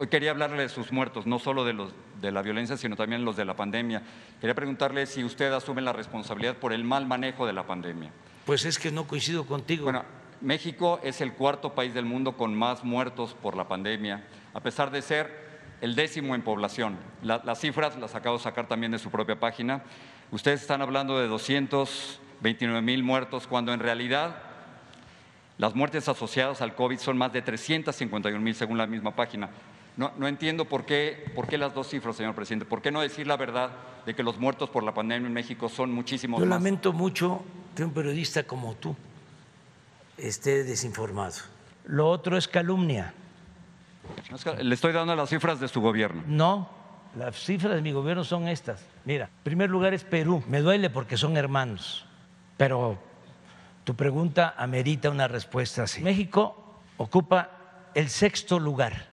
Hoy quería hablarle de sus muertos, no solo de la violencia, sino también los de la pandemia. Quería preguntarle si usted asume la responsabilidad por el mal manejo de la pandemia. Pues es que no coincido contigo. Bueno, México es el cuarto país del mundo con más muertos por la pandemia, a pesar de ser el 10º en población. Las cifras las acabo de sacar también de su propia página. Ustedes están hablando de 229,000 muertos, cuando en realidad las muertes asociadas al COVID son más de 351,000, según la misma página. No entiendo por qué las dos cifras, señor presidente. ¿Por qué no decir la verdad de que los muertos por la pandemia en México son muchísimos más? Yo lamento mucho que un periodista como tú esté desinformado. Lo otro es calumnia. Le estoy dando las cifras de su gobierno. No, las cifras de mi gobierno son estas. Mira, en primer lugar es Perú. Me duele porque son hermanos, pero tu pregunta amerita una respuesta así. México ocupa el 6º lugar